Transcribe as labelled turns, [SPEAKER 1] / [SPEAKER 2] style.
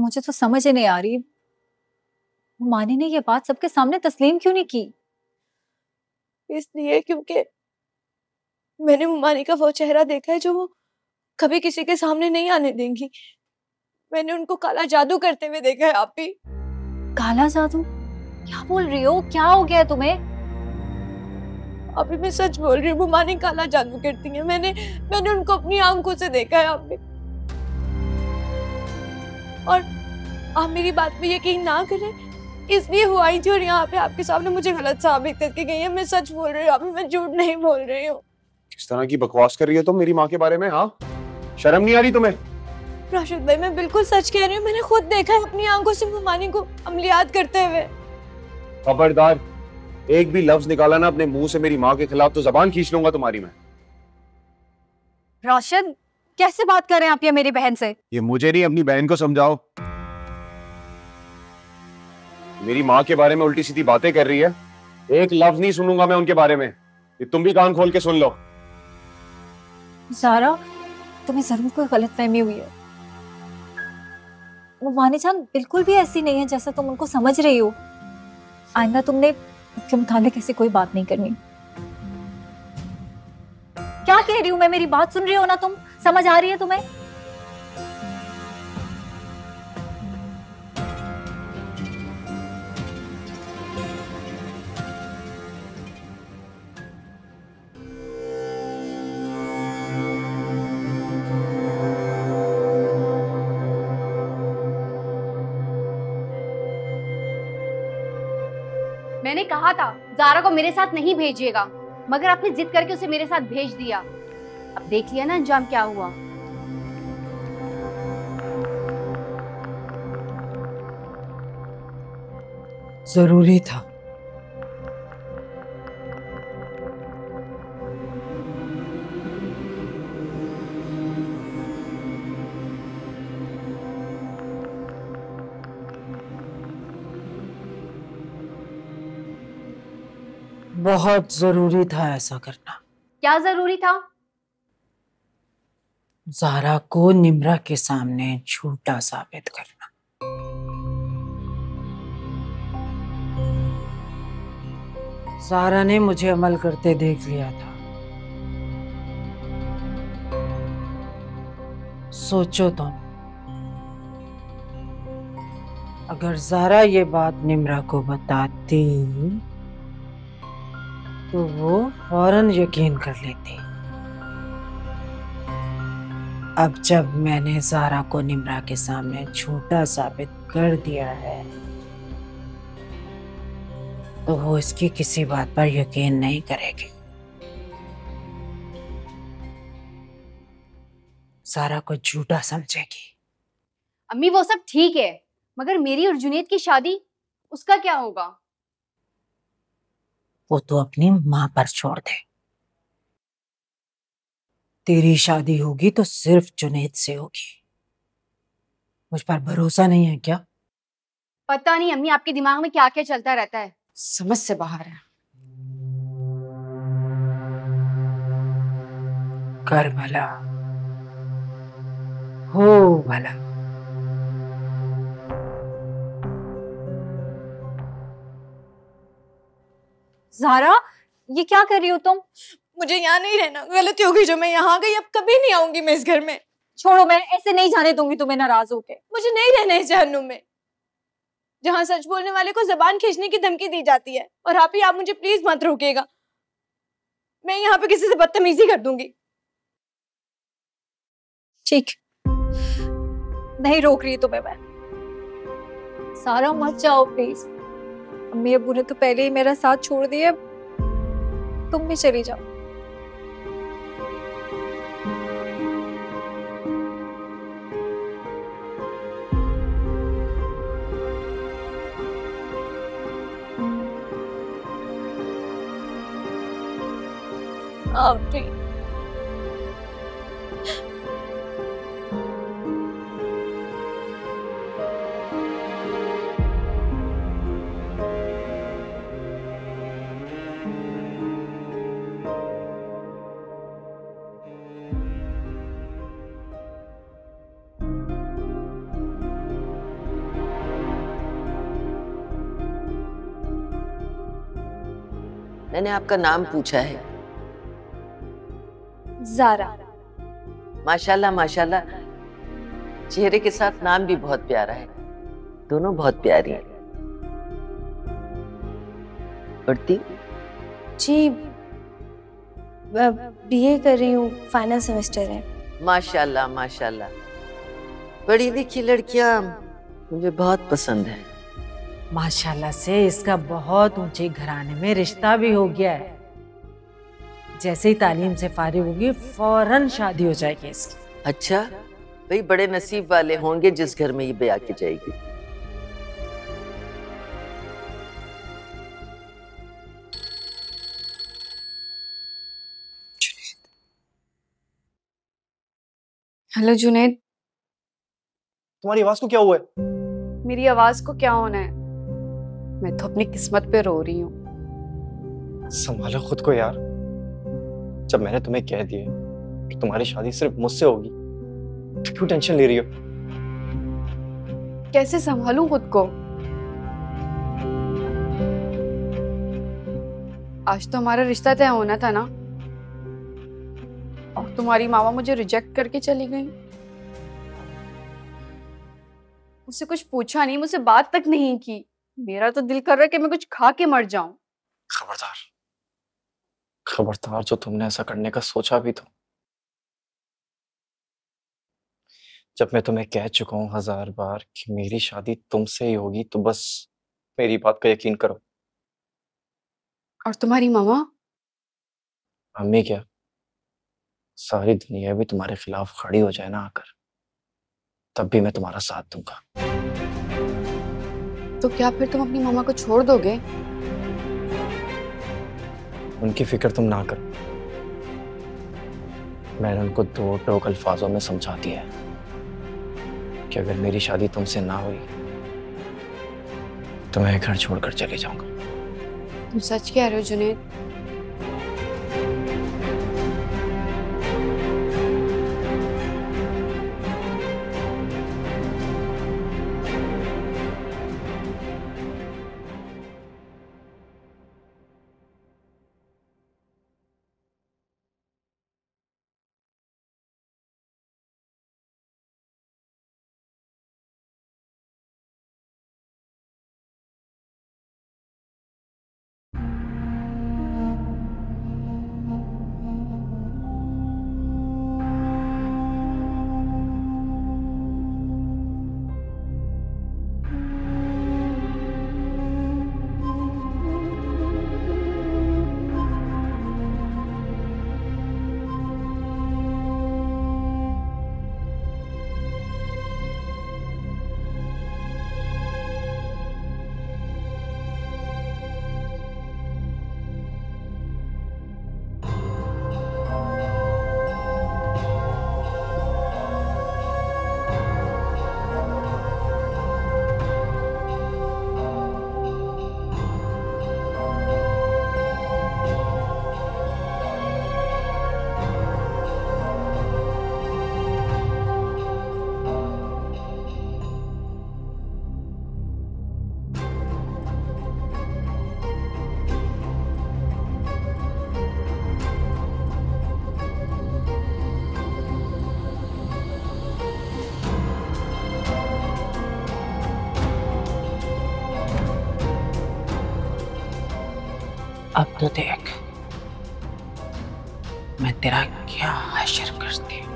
[SPEAKER 1] मुझे तो समझ ही नहीं आ रही, मानी ने ये बात सबके सामने तस्लीम क्यों नहीं की?
[SPEAKER 2] इसलिए क्योंकि मैंने मानी का वो चेहरा देखा है जो वो कभी किसी के सामने नहीं आने देंगी। मैंने उनको काला जादू करते हुए देखा है। आप भी
[SPEAKER 1] काला जादू? क्या बोल रही हो? क्या हो गया तुम्हें?
[SPEAKER 2] अभी मैं सच बोल रही हूँ, मानी काला जादू करती है। मैंने उनको अपनी आंखों से देखा है। आप भी, और आप मेरी बात पे यकीन ना करें, इसलिए वो आई थी और यहाँ पे आपके सामने मुझे गलत साबित करके गई है। मैं सच बोल रही हूँ, अभी मैं झूठ नहीं बोल रही हूँ।
[SPEAKER 3] किस तरह की बकवास कर रही है तुम मेरी माँ के बारे में? हाँ, शर्म नहीं आ रही तुम्हें?
[SPEAKER 2] राशिद भाई, मैं बिल्कुल सच कह रही हूँ। मैंने खुद देखा है अपनी आंखों से मुमानी को अमलियात करते हुए।
[SPEAKER 3] खबरदार, एक भी लफ्ज निकाला ना अपने मुंह से मेरी माँ के खिलाफ तो जबान खींच लूंगा तुम्हारी मैं।
[SPEAKER 1] राशिद, कैसे बात कर रहे हैं आप ये मेरी बहन से?
[SPEAKER 3] ये मुझे नहीं, अपनी बहन को समझाओ। मेरी माँ के बारे में उल्टी सीधी बातें कर रही है। एक लफ्ज नहीं सुनूंगा मैं उनके बारे में। ये तुम भी कान खोल के सुन लो।
[SPEAKER 1] ज़ारा, तुम्हें जरूर कोई गलतफहमी हुई है। वो मानी जान बिल्कुल भी ऐसी नहीं है जैसा तुम उनको समझ रही हो। आइंदा तुमने उसके मुतालिक ऐसी कोई बात नहीं करनी। क्या कह रही हूँ मैं? मेरी बात सुन रही हो ना तुम? समझ आ रही है तुम्हें?
[SPEAKER 4] मैंने कहा था ज़ारा को मेरे साथ नहीं भेजिएगा, मगर आपने जिद करके उसे मेरे साथ भेज दिया। अब देख लिया ना अंजाम क्या हुआ।
[SPEAKER 5] जरूरी था। बहुत जरूरी था ऐसा करना।
[SPEAKER 4] क्या जरूरी था?
[SPEAKER 5] ज़ारा को निम्रा के सामने झूठा साबित करना। ज़ारा ने मुझे अमल करते देख लिया था। सोचो तुम, अगर ज़ारा ये बात निम्रा को बताती तो वो फौरन यकीन कर लेती। अब जब मैंने ज़ारा को निम्रा के सामने झूठा साबित कर दिया है तो वो इसकी किसी बात पर यकीन नहीं करेगी। ज़ारा को झूठा समझेगी।
[SPEAKER 4] अम्मी वो सब ठीक है, मगर मेरी और जुनेद की शादी, उसका क्या होगा?
[SPEAKER 5] वो तो अपनी माँ पर छोड़ दे। तेरी शादी होगी तो सिर्फ जुनेद से होगी। मुझ पर भरोसा नहीं है क्या?
[SPEAKER 4] पता नहीं अम्मी, आपके दिमाग में क्या क्या चलता रहता है,
[SPEAKER 5] समझ से बाहर है। कर भला हो भला।
[SPEAKER 1] ज़ारा, ये क्या कर रही हो तुम?
[SPEAKER 2] मुझे यहाँ नहीं रहना। गलती हो गई जो मैं यहाँ गई, अब कभी नहीं आऊंगी मैं इस घर में।
[SPEAKER 1] छोड़ो, मैं ऐसे नहीं जाने दूंगी तुम्हें नाराज होके।
[SPEAKER 2] मुझे नहीं रहना इस जहन्नुम में जहाँ सच बोलने वाले को जबान खींचने की धमकी दी जाती है। और आप मुझे प्लीज मत रोकिएगा। मैं यहाँ पे किसी से बदतमीजी कर दूंगी।
[SPEAKER 1] ठीक, नहीं रोक रही तुम्हें मैं। सारा मत जाओ प्लीज। अम्मी अब्बू ने तो पहले ही मेरा साथ छोड़ दिया, तुम भी चली जाओ।
[SPEAKER 2] आप
[SPEAKER 6] मैंने आपका नाम पूछा है।
[SPEAKER 2] ज़ारा।
[SPEAKER 6] माशाल्लाह माशाल्लाह, चेहरे के साथ नाम भी बहुत प्यारा है। दोनों बहुत प्यारी हैं। पढ़ती?
[SPEAKER 2] जी बीए कर रही हूँ, फाइनल सेमेस्टर है।
[SPEAKER 6] माशाल्लाह माशाल्लाह, पढ़ी लिखी लड़कियां मुझे बहुत पसंद है।
[SPEAKER 5] माशाल्लाह से इसका बहुत ऊंचे घराने में रिश्ता भी हो गया है। जैसे ही तालीम से फारिग होगी फौरन शादी हो जाएगी इसकी।
[SPEAKER 6] अच्छा, भाई बड़े नसीब वाले होंगे जिस घर में ये ब्याह की जाएगी।
[SPEAKER 2] हेलो जुनैद।
[SPEAKER 7] तुम्हारी आवाज को क्या हुआ है?
[SPEAKER 8] मेरी आवाज को क्या होना है? मैं तो अपनी किस्मत पे रो रही हूँ।
[SPEAKER 7] संभालो खुद को यार। जब मैंने तुम्हें कह दिया कि तुम्हारी शादी सिर्फ मुझसे होगी, तो क्यों टेंशन ले रही हो?
[SPEAKER 8] कैसे संभालूं खुद को? आज तो हमारा रिश्ता तय होना था ना, और तुम्हारी मामा मुझे रिजेक्ट करके चली गई। मुझसे कुछ पूछा नहीं, मुझसे बात तक नहीं की। मेरा तो दिल कर रहा है कि मैं कुछ खा के मर जाऊं।
[SPEAKER 7] खबरदार, खबरदार, जो तुमने ऐसा करने का सोचा भी तो। जब मैं तुम्हें कह चुका हूं 1000 बार कि मेरी शादी तुमसे ही होगी, तो बस मेरी बात का यकीन करो।
[SPEAKER 8] और तुम्हारी मामा?
[SPEAKER 7] अम्मी क्या, सारी दुनिया भी तुम्हारे खिलाफ खड़ी हो जाए ना आकर, तब भी मैं तुम्हारा साथ दूंगा।
[SPEAKER 8] तो क्या फिर तुम अपनी मामा को छोड़ दोगे?
[SPEAKER 7] उनकी फिक्र तुम ना करो। मैंने उनको 2 टोक अल्फाजों में समझा दिया है कि अगर मेरी शादी तुमसे ना हुई तो मैं घर छोड़कर चले जाऊंगा।
[SPEAKER 8] तुम सच कह रहे हो जुनैद?
[SPEAKER 5] अब तो देख मैं तेरा क्या हश्र करती हूँ।